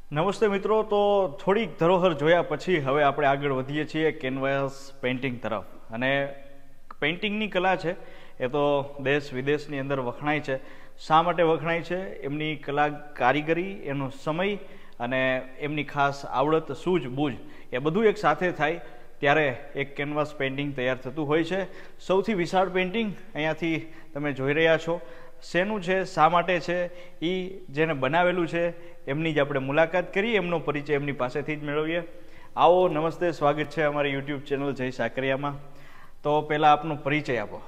નમસ્તે મિત્રો. તો થોડીક ધરોહર જોયા પછી હવે આપણે આગળ વધીએ છીએ કેનવાસ પેઇન્ટિંગ તરફ. અને પેઇન્ટિંગની કલા છે એ તો દેશ વિદેશની અંદર વખણાય છે. શા માટે વખણાય છે? એમની કલા કારીગરી, એનો સમય અને એમની ખાસ આવડત, સૂઝબૂઝ એ બધું એક સાથે થાય ત્યારે એક કેનવાસ પેઇન્ટિંગ તૈયાર થતું હોય છે. સૌથી વિશાળ પેઇન્ટિંગ અહીંયાથી તમે જોઈ રહ્યા છો. શેનું છે, શા માટે છે, એ જેને બનાવેલું છે એમની જ આપણે મુલાકાત કરીએ, એમનો પરિચય એમની પાસેથી જ મેળવીએ. આવો, નમસ્તે, સ્વાગત છે અમારી યુટ્યુબ ચેનલ જય સાકરિયામાં. તો પહેલાં આપનો પરિચય આપો.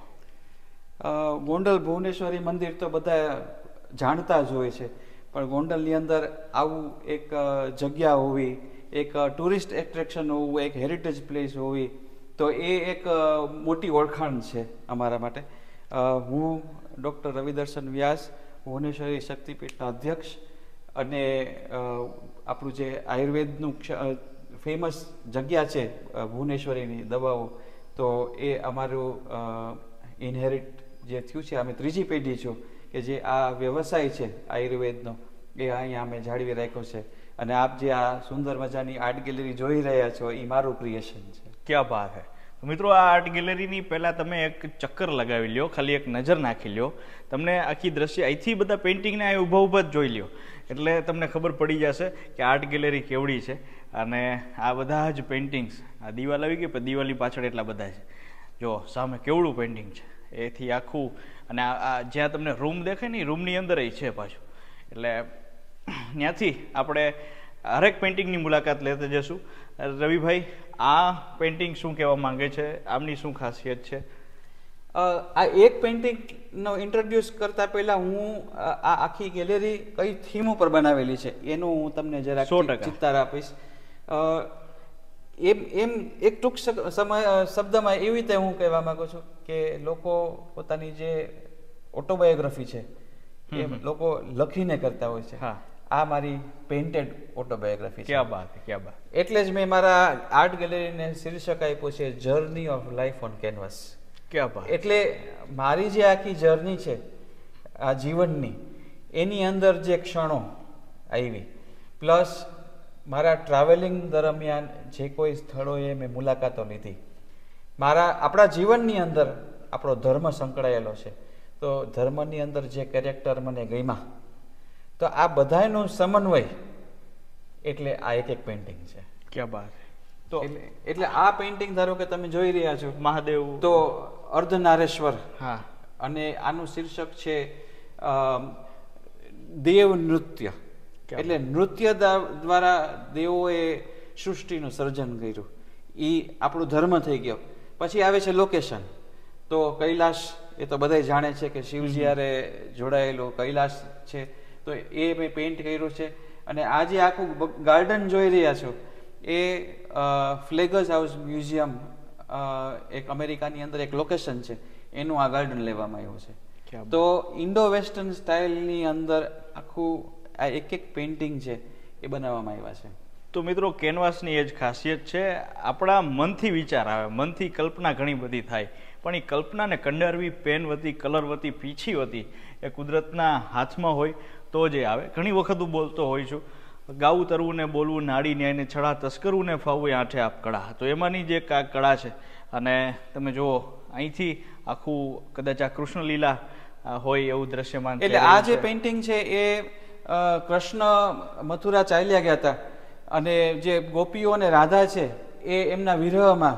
ગોંડલ ભુવનેશ્વરી મંદિર તો બધા જાણતા જ હોય છે, પણ ગોંડલની અંદર આવું એક જગ્યા હોવી, એક ટુરિસ્ટ એટ્રેક્શન હોવું, એક હેરિટેજ પ્લેસ હોવી, તો એ એક મોટી ઓળખાણ છે અમારા માટે. હું ડૉક્ટર રવિદર્શન વ્યાસ, ભુવનેશ્વરી શક્તિપીઠના અધ્યક્ષ, અને આપણું જે આયુર્વેદનું ફેમસ જગ્યા છે ભુવનેશ્વરીની દવાઓ, તો એ અમારું ઇનહેરિટ જે થયું છે. અમે ત્રીજી પેઢી છો કે જે આ વ્યવસાય છે આયુર્વેદનો, એ અહીંયા અમે જાળવી રાખ્યો છે. અને આપ જે આ સુંદર મજાની આર્ટ ગેલેરી જોઈ રહ્યા છો એ મારું ક્રિએશન છે. ક્યાં બાત હે. મિત્રો, આ આર્ટ ગેલેરીની પહેલાં તમે એક ચક્કર લગાવી લ્યો, ખાલી એક નજર નાખી લ્યો. તમને આખી દ્રશ્ય અહીંથી બધા પેઇન્ટિંગને અહીં ઊભા ઊભા જ જોઈ લ્યો એટલે તમને ખબર પડી જશે કે આર્ટ ગેલેરી કેવડી છે. અને આ બધા જ પેઇન્ટિંગ્સ, આ દિવાલ આવી ગઈ પણ દિવાલની પાછળ એટલા બધા છે. જો સામે કેવડું પેઇન્ટિંગ છે એથી આખું. અને આ જ્યાં તમને રૂમ દેખાય ને, રૂમની અંદર એ છે પાછું. એટલે ત્યાંથી આપણે હરેક પેઇન્ટિંગની મુલાકાત લેતા જશું. રવિભાઈ, આ પેઇન્ટિંગ શું કહેવા માંગે છે? આમની શું ખાસિયત છે? આ એક પેઇન્ટિંગનો ઇન્ટ્રોડ્યુસ કરતા પહેલા હું આ આખી ગેલેરી કઈ થીમ ઉપર બનાવેલી છે એનું હું તમને જરા ચિત્તાર આપીશ. એમ એક ટૂંક શબ્દમાં એવી રીતે હું કહેવા માંગુ છું કે લોકો પોતાની જે ઓટોબાયોગ્રાફી છે એ લોકો લખીને કરતા હોય છે. આ મારી પેઇન્ટેડ ઓટોબાયોગ્રાફી છે. ક્યાં બાત, ક્યાં બાત. એટલે જ મેં મારા આર્ટ ગેલેરીને શીર્ષક આપ્યું છે journey of life on canvas. ક્યાં બાત. એટલે મારી જે આખી જર્ની છે આ જીવનની, એની અંદર જે ક્ષણો આવી, પ્લસ મારા ટ્રાવેલિંગ દરમિયાન જે કોઈ સ્થળોએ મેં મુલાકાતો લીધી, આપણા જીવનની અંદર આપણો ધર્મ સંકળાયેલો છે, તો ધર્મની અંદર જે કેરેક્ટર મને ગમ્યા, તો આ બધાનો સમન્વય એટલે આ એક પેઇન્ટિંગ છે. ક્યાં બાત. તો એટલે આ પેઇન્ટિંગ ધારો કે તમે જોઈ રહ્યા છો, મહાદેવ, તો અર્ધનારેશ્વર. હા. અને આનું શીર્ષક છે દેવ નૃત્ય. એટલે નૃત્ય દ્વારા દેવોએ સૃષ્ટિનું સર્જન કર્યું. એ આપણું ધર્મ થઈ ગયો. પછી આવે છે લોકેશન. તો કૈલાશ, એ તો બધા જાણે છે કે શિવજી હારે જોડાયેલું કૈલાશ છે, તો એ મેં પેઇન્ટ કર્યું છે. અને આ જે આખું ગાર્ડન જોઈ રહ્યા છો એ ફ્લેગર્સ હાઉસ મ્યુઝિયમ, એક અમેરિકાની અંદર એક લોકેશન છે, એનું આ ગાર્ડન લેવામાં આવ્યું છે. તો ઇન્ડો વેસ્ટર્ન સ્ટાઇલની અંદર આખું આ એક પેઇન્ટિંગ છે એ બનાવવામાં આવ્યા છે. તો મિત્રો, કેનવાસની એ જ ખાસિયત છે. આપણા મનથી વિચાર આવે, મનથી કલ્પના ઘણી બધી થાય, પણ એ કલ્પનાને કંડારવી પેનવતી, કલરવતી, પીછીવતી એ કુદરતના હાથમાં હોય તો જ એ આવે. ઘણી વખત હું બોલતો હોઉં છું, ગાવું તરવું ને બોલવું નાડી ન્યાયને છડા, તસ્કરવું ને ફાવવું આઠે આપ કળા. તો એમાંની જે કળા છે. અને તમે જુઓ, અહીંથી આખું કદાચ આ કૃષ્ણલીલા હોય એવું દ્રશ્યમાન. એટલે આ જે પેઇન્ટિંગ છે એ કૃષ્ણ મથુરા ચાલ્યા ગયા હતા, અને જે ગોપીઓ અને રાધા છે એ એમના વિરહમાં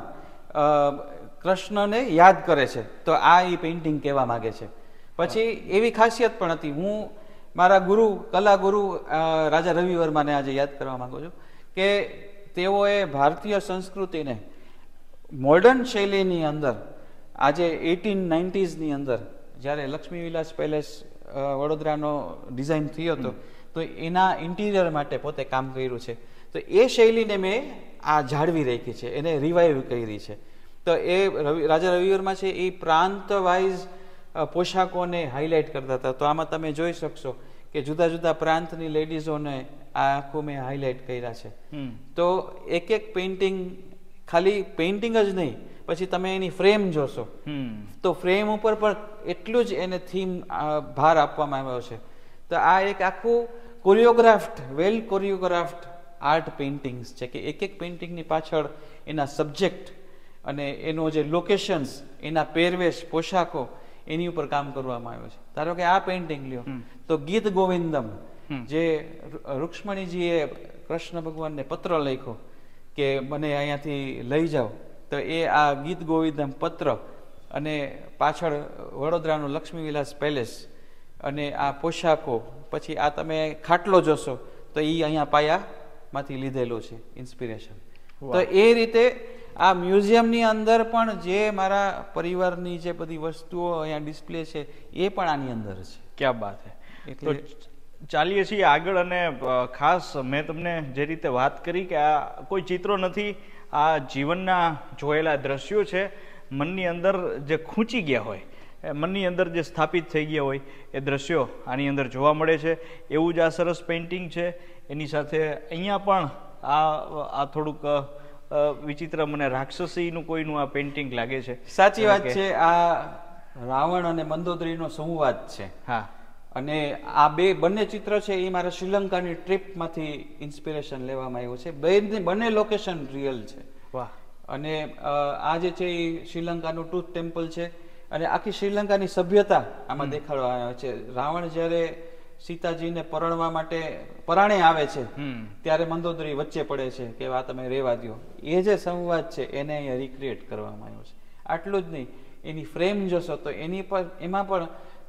કૃષ્ણને યાદ કરે છે. તો આ એ પેઇન્ટિંગ કહેવા માંગે છે. પછી એવી ખાસિયત પણ હતી, હું મારા ગુરુ, કલા ગુરુ રાજા રવિ વર્માને આજે યાદ કરવા માંગુ છું કે તેઓએ ભારતીય સંસ્કૃતિને મોડર્ન શૈલીની અંદર આજે 1890s અંદર જ્યારે લક્ષ્મી વિલાસ પેલેસ વડોદરાનો ડિઝાઇન થયો હતો, તો એના ઇન્ટિરિયર માટે પોતે કામ કર્યું છે. તો એ શૈલીને મેં આ જાળવી રાખી છે, એને રિવાઇવ કરી છે. તો એ રાજા રવિ વર્મા છે એ પ્રાંત વાઇઝ પોશાકોને હાઇલાઇટ કરતા હતા. તો આમાં તમે જોઈ શકશો કે જુદા જુદા પ્રાંતની લેડીઝોને આ આખું મેં હાઇલાઇટ કર્યા છે. તો એક પેઇન્ટિંગ, ખાલી પેઇન્ટિંગ જ નહીં, પછી તમે એની ફ્રેમ જોશો તો ફ્રેમ ઉપર પણ એટલું જ એને થીમ ભાર આપવામાં આવ્યો છે. તો આ એક આખું વેલ કોરિયોગ્રાફ્ડ આર્ટ પેઇન્ટિંગ્સ છે કે એક પેઇન્ટિંગની પાછળ એના સબ્જેક્ટ અને એનો જે લોકેશન્સ, એના પહેરવેશ, પોશાકો, એની ઉપર કામ કરવામાં આવ્યું છે. ધારો કે આ પેઇન્ટિંગ લ્યો તો ગીત ગોવિંદમ, જે રૂક્ષ્મણીજીએ કૃષ્ણ ભગવાનને પત્ર લખ્યો કે મને અહીંયાથી લઈ જાઓ, તો એ આ ગીત ગોવિંદમ પત્ર અને પાછળ વડોદરાનું લક્ષ્મી વિલાસ પેલેસ અને આ પોશાકો, પછી આ તમે ખાટલો જોશો તો એ અહીંયા પાયામાંથી લીધેલું છે ઇન્સ્પિરેશન. તો એ રીતે આ મ્યુઝિયમની અંદર પણ જે મારા પરિવારની જે બધી વસ્તુઓ અહીંયા ડિસ્પ્લે છે એ પણ આની અંદર છે. ક્યાં બાત છે. તો ચાલીએ છીએ આગળ, અને ખાસ મેં તમને જે રીતે વાત કરી કે આ કોઈ ચિત્રો નથી, આ જીવનના જોયેલા દ્રશ્યો છે, મનની અંદર જે ખૂંચી ગયા હોય, મનની અંદર જે સ્થાપિત થઈ ગયા હોય એ દ્રશ્યો આની અંદર જોવા મળે છે. એવું જ આ સરસ પેઇન્ટિંગ છે. એની સાથે અહીંયા પણ આ થોડુંક વિચિત્ર, મને રાક્ષસીનું કોઈનું આ પેઇન્ટિંગ લાગે છે. સાચી વાત છે. આ રાવણ અને મંદોદરીનો સંવાદ છે. હા. અને આ બંને ચિત્ર છે એ મારા શ્રીલંકાની ટ્રીપમાંથી ઇન્સ્પિરેશન લેવામાં આવ્યું છે. બંને લોકેશન રિયલ છે. વાહ. અને આ જે છે એ શ્રીલંકાનું ટૂથ ટેમ્પલ છે અને આખી શ્રીલંકાની સભ્યતા આમાં દેખાડવામાં આવે છે. રાવણ જ્યારે સીતાજીને પરણવા માટે પરાણે આવે છે ત્યારે મંદોદરી વચ્ચે પડે છે કે આ તમે રેવા દો. એ જે સંવાદ છે એને અહીંયા રિક્રિએટ કરવામાં આવ્યો છે. આટલું જ નહીં, એની ફ્રેમ જોશો તો એમાં પણ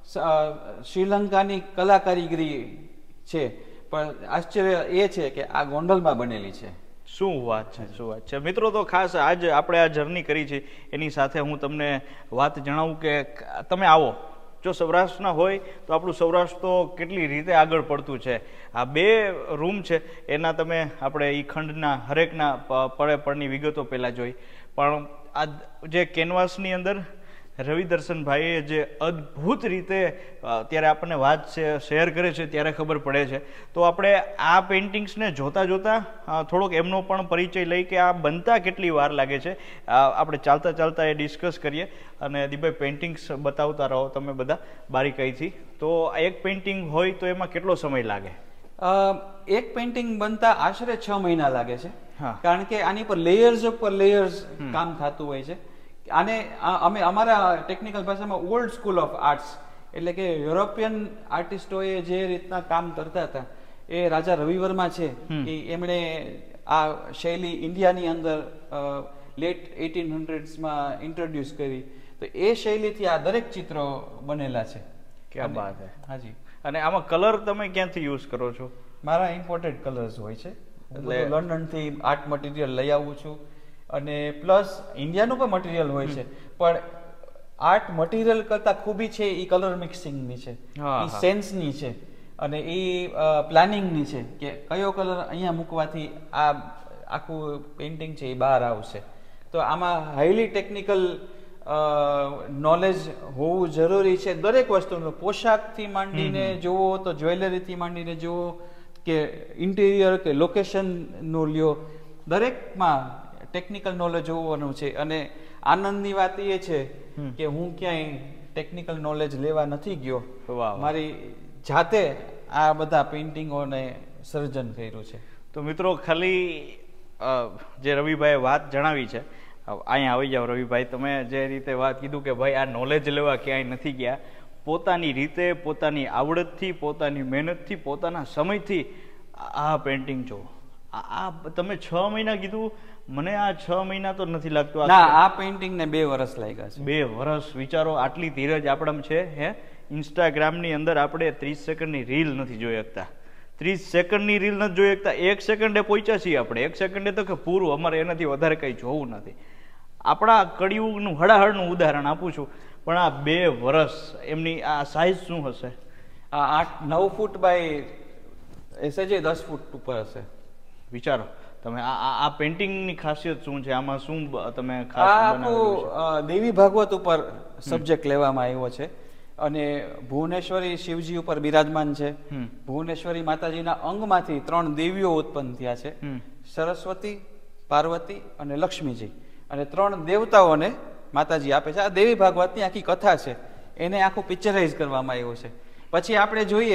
શ્રીલંકાની કલા કારીગરી છે, પણ આશ્ચર્ય એ છે કે આ ગોંડલમાં બનેલી છે. શું વાત છે, શું વાત છે. મિત્રો, તો ખાસ આજ આપણે આ જર્ની કરી છે, એની સાથે હું તમને વાત જણાવું કે તમે આવો, જો સૌરાષ્ટ્રના હોય તો આપણું સૌરાષ્ટ્ર તો કેટલી રીતે આગળ પડતું છે. આ 2 રૂમ છે એના તમે આપણે એ ખંડના હરેકના પળે પળની વિગતો પહેલાં જોઈ, પણ આ જે કેનવાસની અંદર રવિદર્શનભાઈએ જે અદ્ભુત રીતે અત્યારે આપણને વાત શેર કરે છે ત્યારે ખબર પડે છે. તો આપણે આ પેઇન્ટિંગ્સને જોતા જોતા થોડોક એમનો પણ પરિચય લઈ કે આ બનતા કેટલી વાર લાગે છે. આપણે ચાલતા ચાલતા એ ડિસ્કસ કરીએ. અને દીભાઈ, પેઇન્ટિંગ્સ બતાવતા રહો તમે બધા બારીકાઈથી. તો એક પેઇન્ટિંગ હોય તો એમાં કેટલો સમય લાગે? એક પેઇન્ટિંગ બનતા આશરે 6 મહિના લાગે છે. કારણ કે આની પર લેયર્સ ઉપર લેયર્સ કામ થતું હોય છે. આને અમે અમારા ટેકનિકલ ભાષામાં ઓલ્ડ સ્કૂલ ઓફ આર્ટ્સ, એટલે કે યુરોપિયન આર્ટિસ્ટોએ જે રીતના કામ કરતા હતા એ રાજા રવિવર્મા છે એમણે આ શૈલી ઇન્ડિયાની અંદર લેટ 1800s ઇન્ટ્રોડ્યુસ કરી. તો એ શૈલીથી આ દરેક ચિત્રો બનેલા છે. ક્યાં વાત છે. હાજી. અને આમાં કલર તમે ક્યાંથી યુઝ કરો છો? મારા ઇમ્પોર્ટેડ કલર્સ હોય છે. એટલે લંડનથી આર્ટ મટીરિયલ લઈ આવું છું, અને પ્લસ ઇન્ડિયાનું પણ મટીરિયલ હોય છે, પણ આર્ટ મટીરિયલ કરતા ખૂબી છે એ કલર મિક્સિંગની છે, એ સેન્સની છે, અને એ પ્લાનિંગની છે કે કયો કલર અહીંયા મૂકવાથી આ આખું પેઇન્ટિંગ છે એ બહાર આવશે. તો આમાં હાઈલી ટેકનિકલ નોલેજ હોવું જરૂરી છે. દરેક વસ્તુનું, પોશાકથી માંડીને જુઓ તો જ્વેલરીથી માંડીને જુઓ કે ઇન્ટિરિયર કે લોકેશનનું લ્યો, દરેકમાં ટેકનિકલ નોલેજ હોવાનું છે. અને આનંદની વાત એ છે કે હું ક્યાંય ટેકનિકલ નોલેજ લેવા નથી ગયો, મારી જાતે આ બધા પેઇન્ટિંગોને સર્જન કર્યું છે. તો મિત્રો, ખાલી જે રવિભાઈએ વાત જણાવી છે, અહીંયા આવી જાઓ રવિભાઈ. તમે જે રીતે વાત કીધું કે ભાઈ આ નોલેજ લેવા ક્યાંય નથી ગયા, પોતાની રીતે, પોતાની આવડતથી, પોતાની મહેનતથી, પોતાના સમયથી આ પેઇન્ટિંગ જો આ તમે 6 મહિના કીધું, મને આ 6 મહિના તો નથી લાગતું. આ પેઇન્ટિંગને 2 વર્ષ લાગ્યા છે. 2 વર્ષ. વિચારો, આટલી ધીરજ આપણામાં છે. હે, ઇન્સ્ટાગ્રામની અંદર આપણે 30 સેકન્ડની રીલ નથી જોઈ શકતા. 30 સેકન્ડની રીલ નથી જોઈ શકતા. 1 સેકન્ડે પહોંચ્યા છીએ આપણે. 1 સેકન્ડે તો કે પૂરું, અમારે એનાથી વધારે કંઈ જોવું નથી. આપણા કળિયુગનું હળાહળનું ઉદાહરણ આપું છું, પણ આ 2 વર્ષ એમની આ સાઇઝ શું હશે? આ 9 ફૂટ બાય એસેજે 10 ફૂટ ઉપર હશે. વિચારો તમે, આ પેઇન્ટિંગની ખાસિયત શું છે? આમાં શું તમે ખાસ દેવી ભાગવત ઉપર સબ્જેક્ટ લેવામાં આવ્યો છે, અને ભુવનેશ્વરી શિવજી ઉપર બિરાજમાન છે. ભુવનેશ્વરી માતાજીના અંગમાંથી 3 દેવીઓ ઉત્પન્ન થયા છે, સરસ્વતી, પાર્વતી અને લક્ષ્મીજી. અને 3 દેવતાઓને માતાજી આપે છે. આ દેવી ભાગવતની આખી કથા છે, એને આખું પિક્ચરાઇઝ કરવામાં આવ્યું છે. પછી આપણે જોઈએ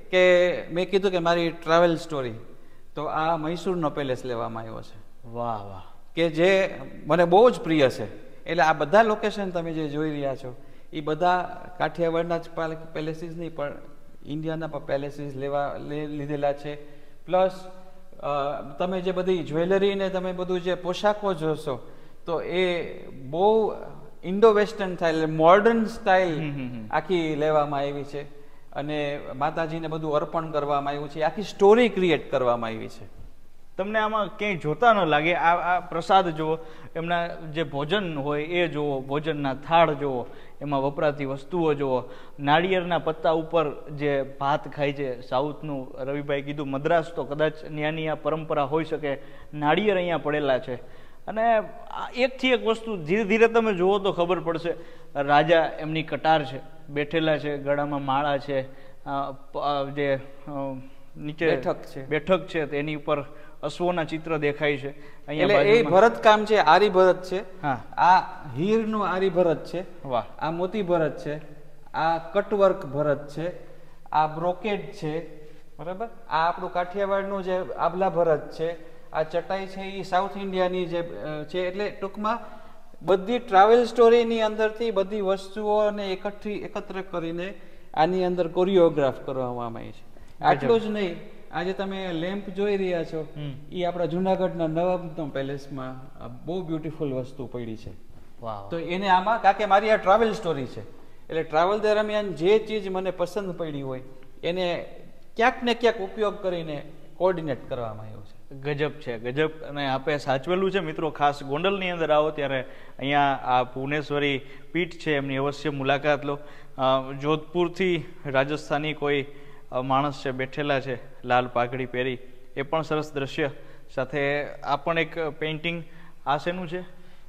કે મેં કીધું કે મારી ટ્રાવેલ સ્ટોરી, તો આ મૈસૂરનો પેલેસ લેવામાં આવ્યો છે. વાહ વાહ. કે જે મને બહુ જ પ્રિય છે. એટલે આ બધા લોકેશન તમે જે જોઈ રહ્યા છો એ બધા કાઠિયાવાડના જ પેલેસીસ નહીં પણ ઇન્ડિયાના પણ પેલેસીસ લીધેલા છે. પ્લસ તમે જે બધી જ્વેલરી ને તમે બધું જે પોશાકો જોશો તો એ બહુ Indo western style, modern style આખી લેવામાં આવી છે. અને માતાજીને બધું અર્પણ કરવામાં આવ્યું છે, આખી સ્ટોરી ક્રિએટ કરવામાં આવી છે. તમને આમાં ક્યાંય જોતા ન લાગે. આ પ્રસાદ જુઓ, એમના જે ભોજન હોય એ જુઓ, ભોજનના થાળ જુઓ, એમાં વપરાતી વસ્તુઓ જુઓ, નાળિયેરના પત્તા ઉપર જે ભાત ખાય છે સાઉથનું, રવિભાઈ કીધું મદ્રાસ તો કદાચ ત્યાંની આ પરંપરા હોઈ શકે, નાળિયેર અહીંયા પડેલા છે. અને એકથી એક વસ્તુ ધીરે ધીરે તમે જુઓ તો ખબર પડશે. રાજા એમની કટાર છે, બેઠેલા છે, ગળામાં માળા છે, જે નીચે બેઠક છે તેની ઉપર અશ્વોના ચિત્ર દેખાય છે. અહીંયા એ ભરત કામ છે, આરી ભરત છે. આ હીરનું આરી ભરત છે. વાહ. આ મોતી ભરત છે, આ કટવર્ક ભરત છે, આ બ્રોકેડ છે, બરાબર. આ આપણું કાઠિયાવાડનું જે આબલા ભરત છે, આ ચટાઈ છે એ સાઉથ ઇન્ડિયાની જે છે. એટલે ટૂંકમાં બધી ટ્રાવેલ સ્ટોરીની અંદરથી બધી વસ્તુઓને એકત્ર કરીને આની અંદર કોરિયોગ્રાફ કરવામાં આવી છે. આટલું જ નહીં, આજે તમે લેમ્પ જોઈ રહ્યા છો એ આપણા જુનાગઢના નવાબનો પેલેસમાં બહુ બ્યુટીફુલ વસ્તુ પડી છે. તો એને આમાં કારણ કે મારી આ ટ્રાવેલ સ્ટોરી છે એટલે ટ્રાવેલ દરમિયાન જે ચીજ મને પસંદ પડી હોય એને ક્યાંક ને ક્યાંક ઉપયોગ કરીને કોર્ડિનેટ કરવામાં આવ્યો છે. ગજબ છે, ગજબ. અને આપે સાચવેલું છે મિત્રો. ખાસ ગોંડલની અંદર આવો ત્યારે અહીંયા આ ભુવનેશ્વરી પીઠ છે એમની અવશ્ય મુલાકાત લો. જોધપુરથી રાજસ્થાની કોઈ માણસ છે બેઠેલા છે લાલ પાઘડી પહેરી, એ પણ સરસ દ્રશ્ય સાથે. આ પણ એક પેઇન્ટિંગ. આ શેનું છે?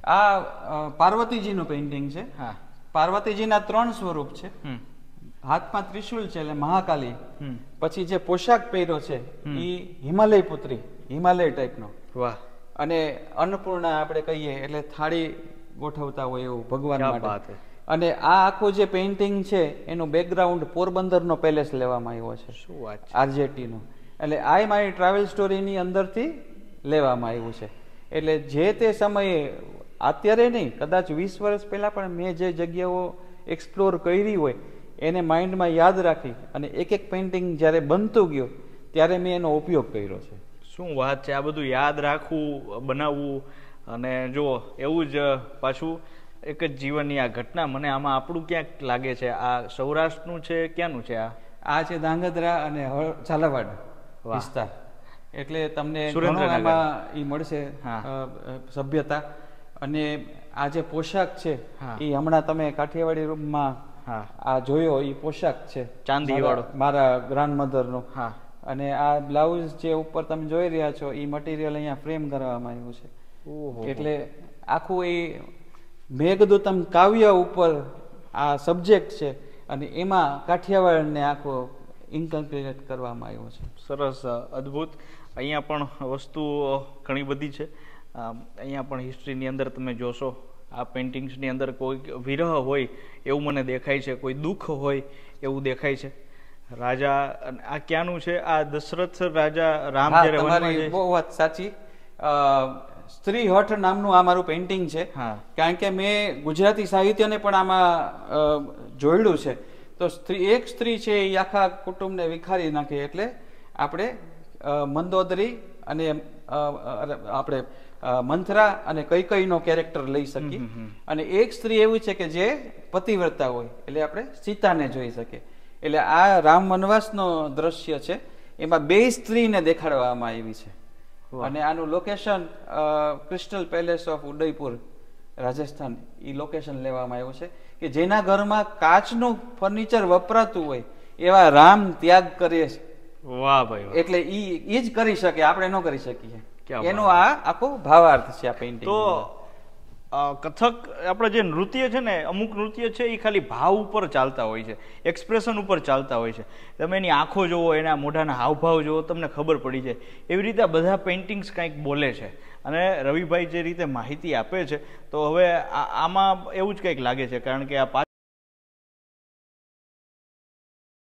આ પાર્વતીજીનું પેઇન્ટિંગ છે. હા. પાર્વતીજીના 3 સ્વરૂપ છે. હાથમાં ત્રિશુલ છે એટલે મહાકાલી. પછી જે પોશાક પહેર્યો છે એ હિમાલય પુત્રી, હિમાલય ટાઈપનો. વાહ. અને અન્નપૂર્ણા આપણે કહીએ એટલે થાળી ગોઠવતા હોય એવું ભગવાન માટે. અને આ આખું જે પેઇન્ટિંગ છે એનું બેકગ્રાઉન્ડ પોરબંદરનો પેલેસ લેવામાં આવ્યો છે. શું વાત છે? આરજેટીનો. એટલે આ મારી ટ્રાવેલ સ્ટોરીની અંદરથી લેવામાં આવ્યું છે. એટલે જે તે સમયે, અત્યારે નહીં, કદાચ 20 વર્ષ પહેલા પણ મેં જે જગ્યાઓ એક્સપ્લોર કરી હોય એને માઇન્ડમાં યાદ રાખી અને એક એક પેઇન્ટિંગ જ્યારે બનતું ગયું ત્યારે મેં એનો ઉપયોગ કર્યો છે. શું વાત છે! આ બધું યાદ રાખવું, બનાવવું. અને જુઓ, એવું જ પાછું એક જ જીવનની આ ઘટના. મને આમાં આપણું ક્યાંક લાગે છે. આ સૌરાષ્ટ્રનું છે, ક્યાંનું છે? આ છે ધાંગધ્રા અને ઝાલાવાડ વિસ્તાર. એટલે તમને સુરેન્દ્રનગર ઈ મળશે સભ્યતા. અને આ જે પોશાક છે એ હમણાં તમે કાઠિયાવાડી રૂમમાં આ જોયો, એ પોશાક છે ચાંદી વાળો મારા ગ્રાન્ડમધરનો. અને આ બ્લાઉઝ જે ઉપર તમે જોઈ રહ્યા છો એ મટીરિયલ અહીંયા ફ્રેમ કરવામાં આવ્યું છે. એટલે આખું એ મેઘદૂતમ કાવ્ય ઉપર આ સબ્જેક્ટ છે અને એમાં કાઠિયાવાડને આખો ઇન્કલ્કેટ કરવામાં આવ્યો છે. સરસ, અદ્ભુત. અહીંયા પણ વસ્તુઓ ઘણી બધી છે. અહીંયા પણ હિસ્ટ્રીની અંદર તમે જોશો આ પેઇન્ટિંગ્સની અંદર કોઈ વિરહ હોય એવું મને દેખાય છે, કોઈ દુઃખ હોય એવું દેખાય છે. રાજા, આ ક્યાંનું છે? આ દશરથ રાજા રામ જ્યારે વનમાં જાય. બહુ વાત સાચી. સ્ત્રી હઠ નામનું આ મારું પેઇન્ટિંગ છે. કારણ કે મેં ગુજરાતી સાહિત્યને પણ આમાં જોડ્યું છે. તો એક સ્ત્રી છે એ આખા કુટુંબને વિખારી નાખે એટલે આપણે મંદોદરી અને આપણે મંથરા અને કૈકેયીનો કેરેક્ટર લઈ શકીએ. અને એક સ્ત્રી એવી છે કે જે પતિવ્રતા હોય એટલે આપણે સીતાને જોઈ શકીએ. એટલે આ રામ વનવાસનો દ્રશ્ય છે, એમાં 2 સ્ત્રીને દેખાડવામાં આવી છે. અને આનું location crystal palace of Udaipur Rajasthan એ લોકેશન લેવામાં આવ્યું છે કે જેના ઘરમાં કાચનું ફર્નિચર વપરાતું હોય એવા રામ ત્યાગ કરે છે. વાહ ભાઈ. એટલે ઈ જ કરી શકે, આપણે ન કરી શકીએ. એનો આ આખો ભાવાર્થ છે આ પેઇન્ટિંગ. તો કથક આપણે જે નૃત્ય છે ને, અમુક નૃત્ય છે એ ખાલી ભાવ ઉપર ચાલતા હોય છે, એક્સપ્રેશન ઉપર ચાલતા હોય છે. તમે એની આંખો જોવો, એના મોઢાના હાવભાવ જોવો, તમને ખબર પડી જાય. એવી રીતે બધા પેઇન્ટિંગ્સ કંઈક બોલે છે. અને રવિભાઈ જે રીતે માહિતી આપે છે તો હવે આમાં એવું જ કંઈક લાગે છે, કારણ કે આ